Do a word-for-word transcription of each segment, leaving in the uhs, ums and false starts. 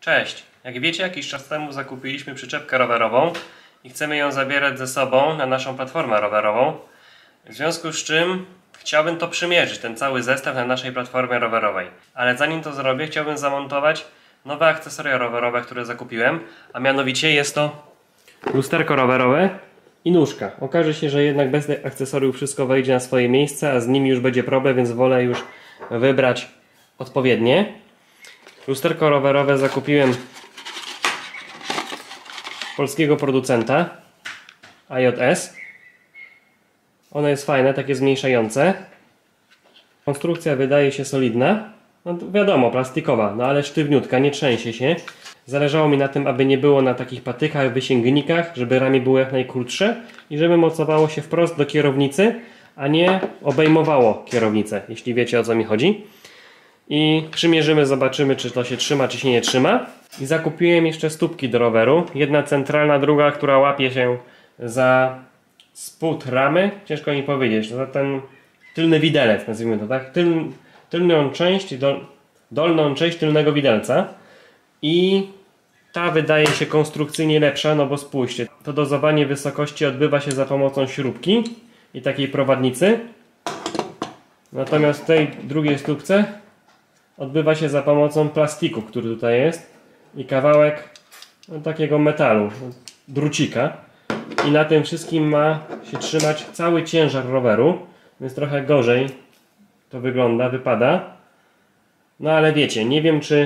Cześć! Jak wiecie, jakiś czas temu zakupiliśmy przyczepkę rowerową i chcemy ją zabierać ze sobą na naszą platformę rowerową. W związku z czym chciałbym to przymierzyć, ten cały zestaw na naszej platformie rowerowej. Ale zanim to zrobię, chciałbym zamontować nowe akcesoria rowerowe, które zakupiłem, a mianowicie jest to lusterko rowerowe i nóżka. Okaże się, że jednak bez tych akcesoriów wszystko wejdzie na swoje miejsce, a z nimi już będzie problem, więc wolę już wybrać odpowiednie. Lusterko rowerowe zakupiłem polskiego producenta A J S. Ono jest fajne, takie zmniejszające. Konstrukcja wydaje się solidna. No wiadomo, plastikowa, no ale sztywniutka, nie trzęsie się. Zależało mi na tym, aby nie było na takich patykach, wysięgnikach, żeby ramię było jak najkrótsze i żeby mocowało się wprost do kierownicy, a nie obejmowało kierownicę, jeśli wiecie, o co mi chodzi. I przymierzymy, zobaczymy, czy to się trzyma, czy się nie trzyma. I zakupiłem jeszcze stópki do roweru. Jedna centralna, druga, która łapie się za spód ramy. Ciężko mi powiedzieć, za ten tylny widelec, nazwijmy to tak. Tyl, tylną część, dol, dolną część tylnego widelca. I ta wydaje się konstrukcyjnie lepsza, no bo spójrzcie, to dozowanie wysokości odbywa się za pomocą śrubki i takiej prowadnicy. Natomiast w tej drugiej stópce odbywa się za pomocą plastiku, który tutaj jest, i kawałek no, takiego metalu, drucika, i na tym wszystkim ma się trzymać cały ciężar roweru, więc trochę gorzej to wygląda, wypada. No ale wiecie, nie wiem, czy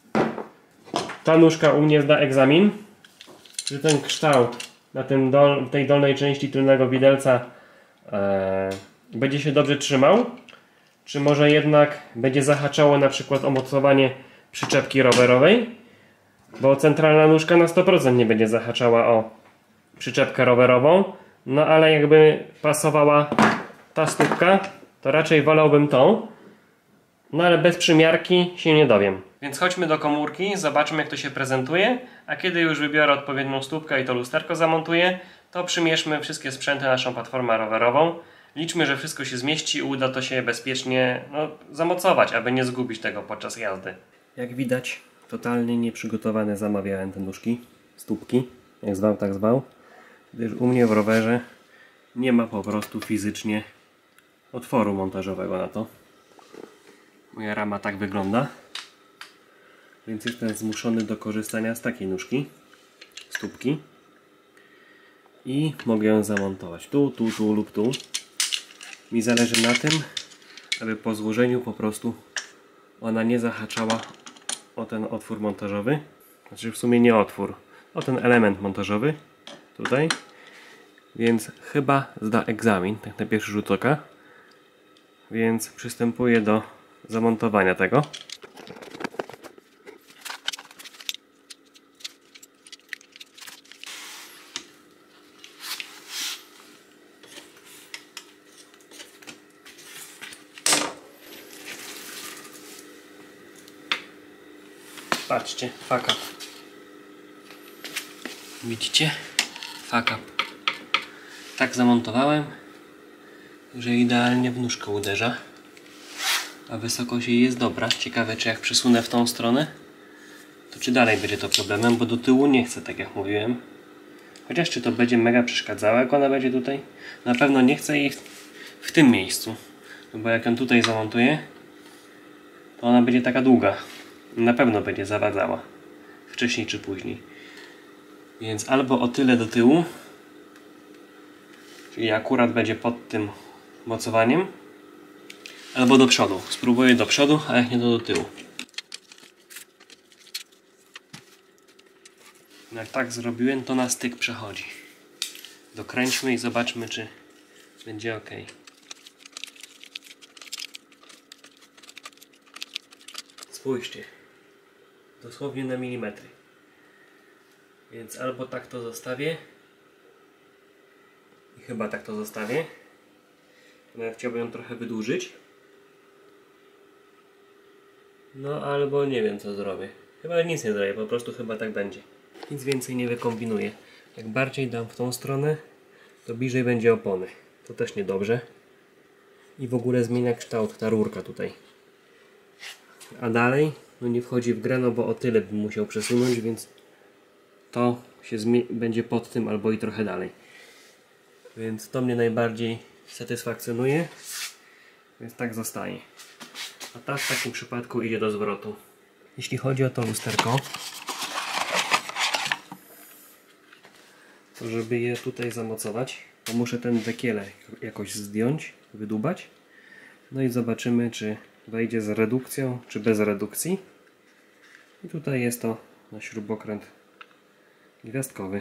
ta nóżka u mnie zda egzamin, czy ten kształt na tym dol, tej dolnej części tylnego widelca e, będzie się dobrze trzymał, czy może jednak będzie zahaczało na przykład o mocowanie przyczepki rowerowej, bo centralna nóżka na sto procent nie będzie zahaczała o przyczepkę rowerową, no ale jakby pasowała ta stópka, to raczej wolałbym tą, no ale bez przymiarki się nie dowiem. Więc chodźmy do komórki, zobaczmy, jak to się prezentuje, a kiedy już wybiorę odpowiednią stópkę i to lusterko zamontuję, to przymierzmy wszystkie sprzęty na naszą platformę rowerową. Liczmy, że wszystko się zmieści i uda to się bezpiecznie no, zamocować, aby nie zgubić tego podczas jazdy. Jak widać, totalnie nieprzygotowane zamawiałem te nóżki, stópki, jak zwał, tak zwał, gdyż u mnie w rowerze nie ma po prostu fizycznie otworu montażowego na to. Moja rama tak wygląda, więc jestem zmuszony do korzystania z takiej nóżki, stópki, i mogę ją zamontować tu, tu, tu lub tu. Mi zależy na tym, aby po złożeniu po prostu ona nie zahaczała o ten otwór montażowy, znaczy w sumie nie otwór, o ten element montażowy tutaj, więc chyba zda egzamin, tak na pierwszy rzut oka, więc przystępuję do zamontowania tego. Patrzcie, fuck up. Widzicie? Fuck up. Tak zamontowałem, że idealnie w nóżkę uderza. A wysokość jej jest dobra. Ciekawe, czy jak przesunę w tą stronę, to czy dalej będzie to problemem, bo do tyłu nie chcę, tak jak mówiłem. Chociaż czy to będzie mega przeszkadzało, jak ona będzie tutaj? Na pewno nie chcę jej w, w tym miejscu. No bo jak ją tutaj zamontuję, to ona będzie taka długa. Na pewno będzie zawadzała. Wcześniej czy później. Więc albo o tyle do tyłu, czyli akurat będzie pod tym mocowaniem, albo do przodu. Spróbuję do przodu, a jak nie to do tyłu. No jak tak zrobiłem, to na styk przechodzi. Dokręćmy i zobaczmy, czy będzie ok. Spójrzcie. Dosłownie na milimetry. Więc albo tak to zostawię i chyba tak to zostawię. No, chciałbym ją trochę wydłużyć. No albo nie wiem, co zrobię. Chyba nic nie zrobię, po prostu chyba tak będzie. Nic więcej nie wykombinuję. Jak bardziej dam w tą stronę, to bliżej będzie opony. To też niedobrze. I w ogóle zmienia kształt ta rurka tutaj. A dalej no nie wchodzi w grę, no bo o tyle bym musiał przesunąć, więc to się będzie pod tym albo i trochę dalej. Więc to mnie najbardziej satysfakcjonuje, więc tak zostaje. A ta w takim przypadku idzie do zwrotu. Jeśli chodzi o to lusterko, to żeby je tutaj zamocować, to muszę ten dekielę jakoś zdjąć, wydubać. No i zobaczymy, czy wejdzie z redukcją, czy bez redukcji. I tutaj jest to na śrubokręt gwiazdkowy.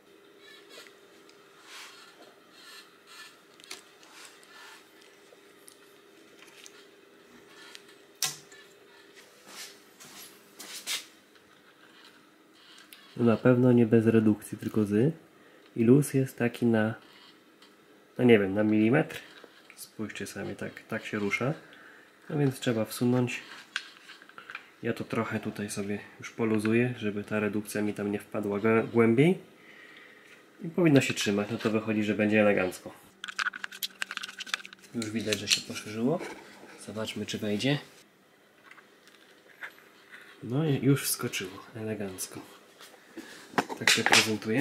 No na pewno nie bez redukcji, tylko z. I luz jest taki na, no nie wiem, na milimetr. Spójrzcie sami, tak, tak się rusza. No więc trzeba wsunąć. Ja to trochę tutaj sobie już poluzuję, żeby ta redukcja mi tam nie wpadła głębiej. I powinno się trzymać, no to wychodzi, że będzie elegancko. Już widać, że się poszerzyło. Zobaczmy, czy wejdzie. No i już wskoczyło, elegancko. Tak się prezentuje.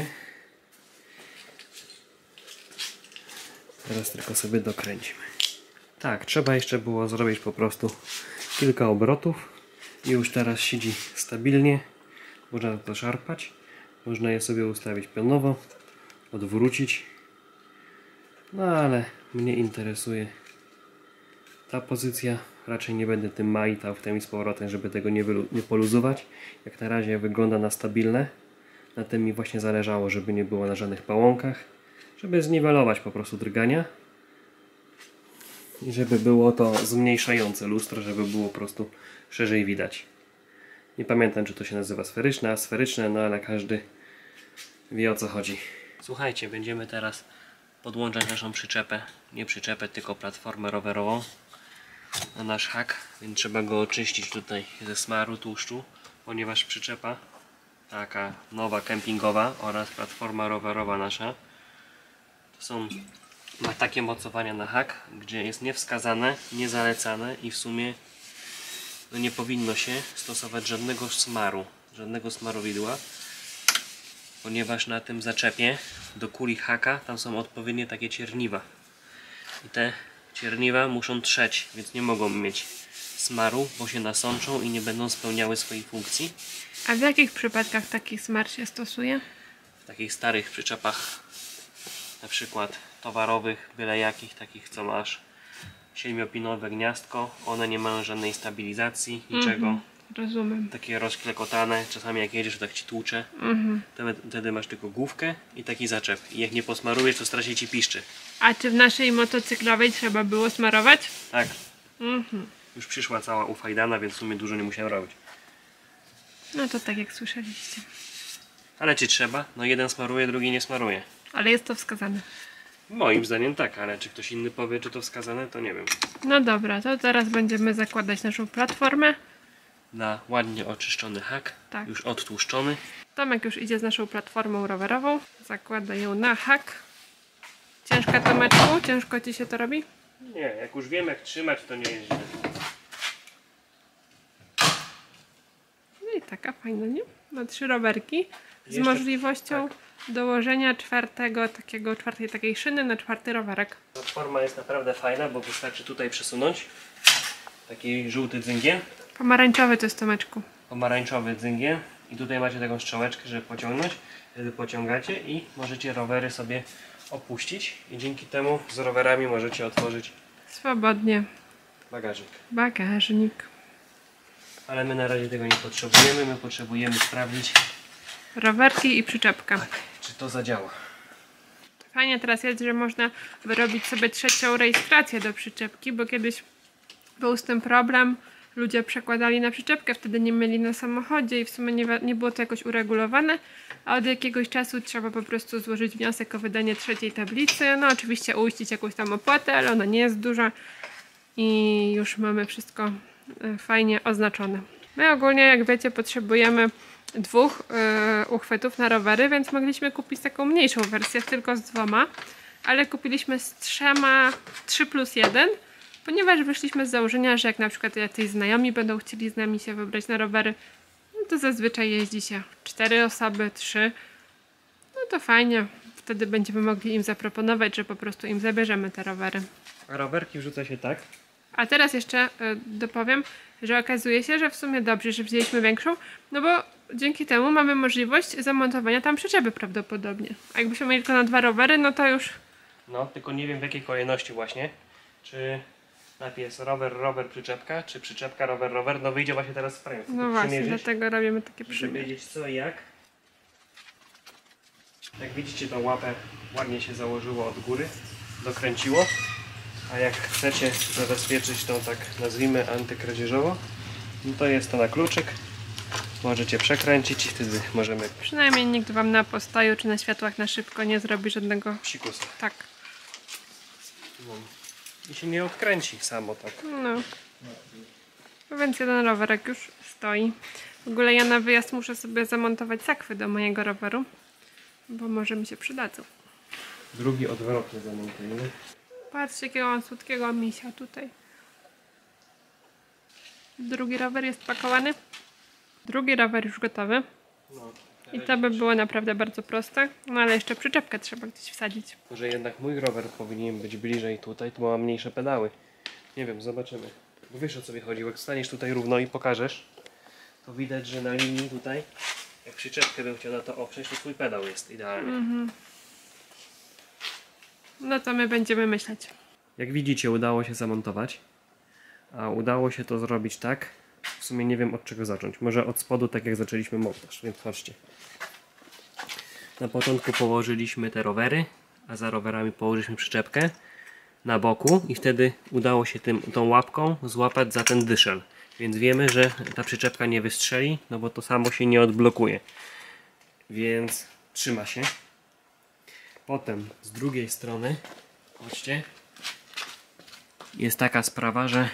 Teraz tylko sobie dokręcimy. Tak, trzeba jeszcze było zrobić po prostu kilka obrotów i już teraz siedzi stabilnie. Można to szarpać. Można je sobie ustawić pionowo, odwrócić. No ale mnie interesuje ta pozycja. Raczej nie będę tym majtał w tym i z powrotem, żeby tego nie, nie poluzować. Jak na razie wygląda na stabilne. Na tym mi właśnie zależało, żeby nie było na żadnych pałąkach. Żeby zniwelować po prostu drgania. I żeby było to zmniejszające lustro, żeby było po prostu szerzej widać. Nie pamiętam, czy to się nazywa sferyczne, a sferyczne, no ale każdy wie, o co chodzi. Słuchajcie, będziemy teraz podłączać naszą przyczepę. Nie przyczepę, tylko platformę rowerową na nasz hak, więc trzeba go oczyścić tutaj ze smaru, tłuszczu, ponieważ przyczepa taka nowa, kempingowa oraz platforma rowerowa nasza to są ma takie mocowania na hak, gdzie jest niewskazane, niezalecane i w sumie no nie powinno się stosować żadnego smaru, żadnego smarowidła, ponieważ na tym zaczepie do kuli haka tam są odpowiednie takie cierniwa i te cierniwa muszą trzeć, więc nie mogą mieć smaru, bo się nasączą i nie będą spełniały swojej funkcji. A w jakich przypadkach taki smar się stosuje? W takich starych przyczepach, na przykład towarowych, byle jakich, takich co masz siedmiopinowe gniazdko, one nie mają żadnej stabilizacji, niczego. Mhm, rozumiem. Takie rozklekotane, czasami jak jedziesz, to tak ci tłucze. Mhm. Wtedy masz tylko główkę i taki zaczep. I jak nie posmarujesz, to strasznie ci piszczy. A czy w naszej motocyklowej trzeba było smarować? Tak. Mhm. Już przyszła cała ufajdana, więc w sumie dużo nie musiałem robić. No to tak jak słyszeliście. Ale czy trzeba? No jeden smaruje, drugi nie smaruje. Ale jest to wskazane. Moim zdaniem tak, ale czy ktoś inny powie, czy to wskazane, to nie wiem. No dobra, to teraz będziemy zakładać naszą platformę. Na ładnie oczyszczony hak, Tak. już odtłuszczony. Tomek już idzie z naszą platformą rowerową. Zakłada ją na hak. Ciężka, Tomeczku? Ciężko ci się to robi? Nie, jak już wiem jak trzymać, to nie jest źle. No i taka fajna, nie? Ma trzy rowerki z Jeszcze- możliwością tak. dołożenia czwartego, takiego, czwartej takiej szyny na czwarty rowerek. Platforma jest naprawdę fajna, bo wystarczy tutaj przesunąć. Taki żółty dzyngiel, Pomarańczowy to jest, Tomeczku. pomarańczowy dzyngiel. I tutaj macie taką strzałeczkę, żeby pociągnąć. Wtedy pociągacie i możecie rowery sobie opuścić. I dzięki temu z rowerami możecie otworzyć Swobodnie. bagażnik. Bagażnik. Ale my na razie tego nie potrzebujemy. My potrzebujemy sprawdzić, Rowerki i przyczepka. czy to zadziała. Fajnie teraz jest, że można wyrobić sobie trzecią rejestrację do przyczepki, bo kiedyś był z tym problem. Ludzie przekładali na przyczepkę, wtedy nie mieli na samochodzie i w sumie nie, nie było to jakoś uregulowane. A od jakiegoś czasu trzeba po prostu złożyć wniosek o wydanie trzeciej tablicy. No oczywiście uiścić jakąś tam opłatę, ale ona nie jest duża i już mamy wszystko e, fajnie oznaczone. My ogólnie, jak wiecie, potrzebujemy dwóch e, uchwytów na rowery, więc mogliśmy kupić taką mniejszą wersję, tylko z dwoma, ale kupiliśmy z trzema, trzy plus jeden, ponieważ wyszliśmy z założenia, że jak na przykład jacyś znajomi będą chcieli z nami się wybrać na rowery, no to zazwyczaj jeździ się cztery osoby, trzy. No to fajnie, wtedy będziemy mogli im zaproponować, że po prostu im zabierzemy te rowery. A rowerki wrzuca się tak? A teraz jeszcze y, dopowiem, że okazuje się, że w sumie dobrze, że wzięliśmy większą, no bo dzięki temu mamy możliwość zamontowania tam przyczepy prawdopodobnie. A jakbyśmy mieli tylko na dwa rowery, no to już... No, tylko nie wiem w jakiej kolejności właśnie. Czy najpierw jest rower, rower, przyczepka, czy przyczepka, rower, rower. No wyjdzie właśnie teraz w frame. No właśnie, dlatego robimy takie żeby przymierze. wiedzieć co i jak. Jak widzicie, tą łapę ładnie się założyło od góry, dokręciło. A jak chcecie zabezpieczyć tą, tak nazwijmy, antykradzieżowo, no to jest to na kluczyk. Możecie przekręcić i wtedy możemy Przynajmniej nikt wam na postoju czy na światłach na szybko nie zrobi żadnego... psikusa. Tak. No. I się nie odkręci samo tak. No. No więc jeden rowerek już stoi. W ogóle ja na wyjazd muszę sobie zamontować sakwy do mojego roweru, bo może mi się przydadzą. Drugi odwrotny zamontujemy. Patrzcie, jakiego mam słodkiego misia tutaj. Drugi rower jest pakowany. Drugi rower już gotowy. No, I to by było naprawdę bardzo proste. No ale jeszcze przyczepkę trzeba gdzieś wsadzić. może jednak mój rower powinien być bliżej tutaj, to ma mniejsze pedały. Nie wiem, zobaczymy. Bo wiesz o co mi chodzi, jak staniesz tutaj równo i pokażesz, to widać, że na linii tutaj, jak przyczepkę bym chciał na to oprzeć, to twój pedał jest idealny. Mhm. No to my będziemy myśleć. Jak widzicie, udało się zamontować. A udało się to zrobić tak. W sumie nie wiem od czego zacząć. Może od spodu, tak jak zaczęliśmy montaż, więc chodźcie. Na początku położyliśmy te rowery, a za rowerami położyliśmy przyczepkę na boku i wtedy udało się tym, tą łapką złapać za ten dyszel. Więc wiemy, że ta przyczepka nie wystrzeli, no bo to samo się nie odblokuje. Więc trzyma się. Potem z drugiej strony, chodźcie, jest taka sprawa, że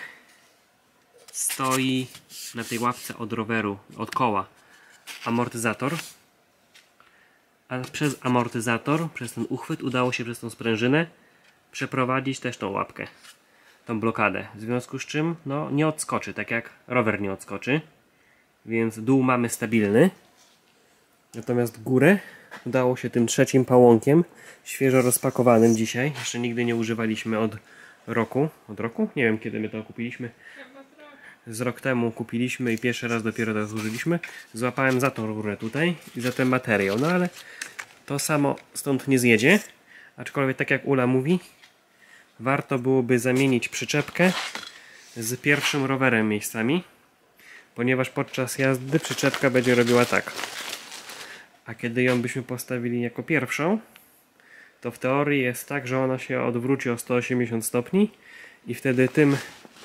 stoi na tej łapce od roweru, od koła amortyzator, a przez amortyzator, przez ten uchwyt udało się przez tą sprężynę przeprowadzić też tą łapkę, tą blokadę, w związku z czym no, nie odskoczy, tak jak rower nie odskoczy, więc dół mamy stabilny, natomiast górę udało się tym trzecim pałąkiem, świeżo rozpakowanym dzisiaj, jeszcze nigdy nie używaliśmy od roku, od roku? Nie wiem kiedy my to kupiliśmy. Z rok temu kupiliśmy i pierwszy raz dopiero teraz użyliśmy. Złapałem za tą rurę tutaj i za ten materiał, no ale to samo stąd nie zjedzie. Aczkolwiek tak jak Ula mówi, warto byłoby zamienić przyczepkę z pierwszym rowerem miejscami, ponieważ podczas jazdy przyczepka będzie robiła tak. A kiedy ją byśmy postawili jako pierwszą, to w teorii jest tak, że ona się odwróci o sto osiemdziesiąt stopni i wtedy tym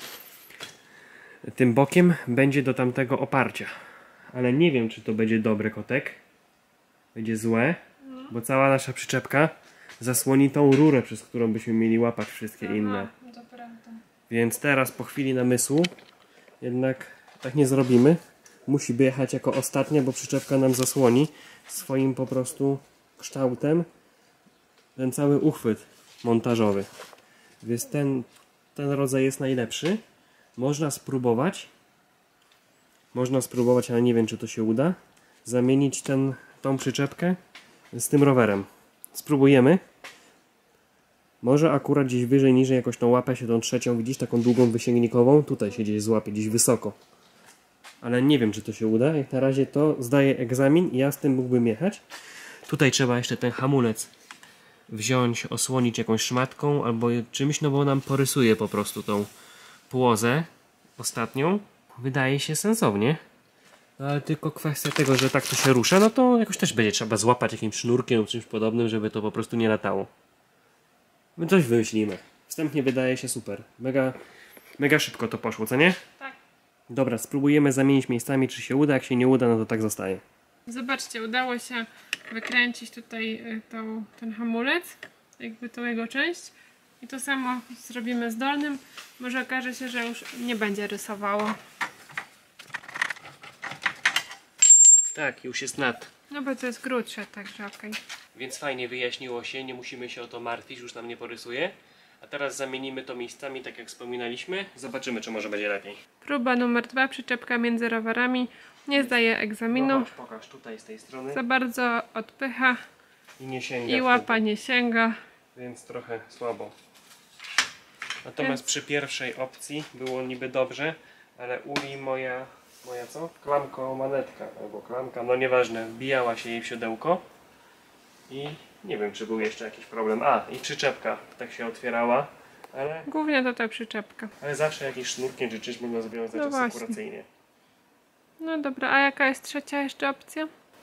tym bokiem będzie do tamtego oparcia. Ale nie wiem, czy to będzie dobry kotek. Będzie złe, bo cała nasza przyczepka zasłoni tą rurę, przez którą byśmy mieli łapać wszystkie inne. To prawda. Więc teraz po chwili namysłu jednak tak nie zrobimy. Musi jechać jako ostatnia, bo przyczepka nam zasłoni swoim po prostu kształtem ten cały uchwyt montażowy. Więc ten, ten rodzaj jest najlepszy. Można spróbować, można spróbować, ale nie wiem czy to się uda, zamienić ten, tą przyczepkę z tym rowerem. Spróbujemy. Może akurat gdzieś wyżej, niżej jakoś tą łapę się tą trzecią, widzisz, taką długą wysięgnikową, tutaj się gdzieś złapie, gdzieś wysoko. Ale nie wiem czy to się uda, jak na razie to zdaję egzamin i ja z tym mógłbym jechać. Tutaj trzeba jeszcze ten hamulec wziąć, osłonić jakąś szmatką albo czymś, no bo nam porysuje po prostu tą płozę ostatnią. Wydaje się sensownie. No ale tylko kwestia tego, że tak to się rusza, no to jakoś też będzie trzeba złapać jakimś sznurkiem lub czymś podobnym, żeby to po prostu nie latało. My coś wymyślimy. Wstępnie wydaje się super. Mega, mega szybko to poszło, co nie? Tak. Dobra, spróbujemy zamienić miejscami, czy się uda. Jak się nie uda, no to tak zostaje. Zobaczcie, udało się wykręcić tutaj y, tą, ten hamulec, jakby tą jego część. I to samo zrobimy z dolnym. Może okaże się, że już nie będzie rysowało. Tak, już jest nad. No bo to jest grubsze, także okej. Więc fajnie wyjaśniło się, nie musimy się o to martwić, już nam nie porysuje. A teraz zamienimy to miejscami, tak jak wspominaliśmy. Zobaczymy, czy może będzie lepiej. Próba numer dwa, przyczepka między rowerami. Nie zdaje egzaminu. No chodź, pokaż tutaj z tej strony. Za bardzo odpycha I nie sięga. i łapa wtedy, nie sięga. więc trochę słabo. Natomiast Więc- przy pierwszej opcji było niby dobrze, ale Uli moja, moja co? Klamko manetka, albo klamka, no nieważne, wbijała się jej w siodełko i nie wiem, czy był jeszcze jakiś problem. A, i przyczepka tak się otwierała, ale, Głównie to ta przyczepka. ale zawsze jakiś sznurkiem czy czymś można związać No właśnie. asekuracyjnie. No dobra, a jaka jest trzecia jeszcze opcja?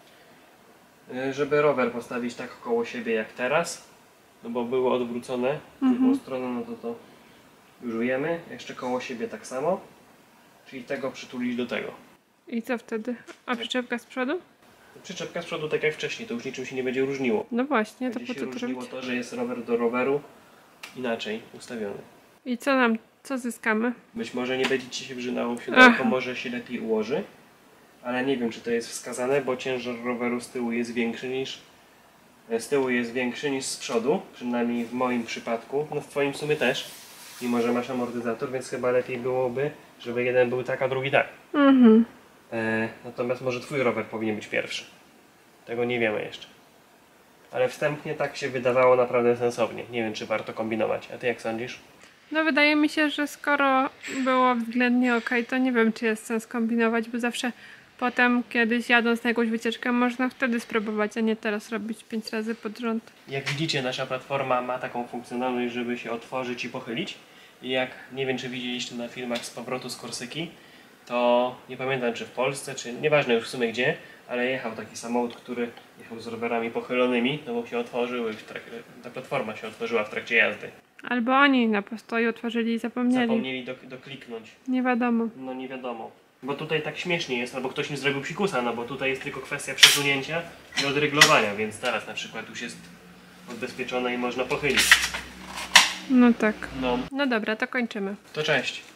Y, Żeby rower postawić tak koło siebie jak teraz, no bo było odwrócone w Mhm. drugą stronę, no to to już wiemy. Jeszcze koło siebie tak samo, czyli tego przytulić do tego. I co wtedy? A przyczepka z przodu? Przyczepka z przodu tak jak wcześniej, to już niczym się nie będzie różniło. No właśnie, to Będzie po się co to różniło robić? to, że jest rower do roweru inaczej ustawiony. I co nam, co zyskamy? Być może nie będzie Ci się wrzynało w siodełko, Aha. może się lepiej ułoży, ale nie wiem, czy to jest wskazane, bo ciężar roweru z tyłu jest większy niż z tyłu jest większy niż z przodu, przynajmniej w moim przypadku, no w Twoim w sumie też, mimo że masz amortyzator, więc chyba lepiej byłoby, żeby jeden był tak, a drugi tak. Mhm. E, natomiast może Twój rower powinien być pierwszy. Tego nie wiemy jeszcze. Ale wstępnie tak się wydawało naprawdę sensownie. Nie wiem, czy warto kombinować. A Ty jak sądzisz? No wydaje mi się, że skoro było względnie ok, to nie wiem, czy jest sens kombinować, bo zawsze potem kiedyś jadąc na jakąś wycieczkę można wtedy spróbować, a nie teraz robić pięć razy pod rząd. Jak widzicie, nasza platforma ma taką funkcjonalność, żeby się otworzyć i pochylić. I jak, nie wiem, czy widzieliście na filmach z powrotu z Korsyki, to nie pamiętam, czy w Polsce, czy nieważne już w sumie gdzie, ale jechał taki samochód, który jechał z rowerami pochylonymi, no bo się otworzyły, w trakcie, ta platforma się otworzyła w trakcie jazdy. Albo oni na postoju otworzyli i zapomnieli. Zapomnieli do, dokliknąć. Nie wiadomo. No nie wiadomo. Bo tutaj tak śmiesznie jest, albo ktoś mi zrobił psikusa, no bo tutaj jest tylko kwestia przesunięcia i odryglowania, więc teraz na przykład już jest odbezpieczone i można pochylić. No tak. No, No dobra, to kończymy. to cześć.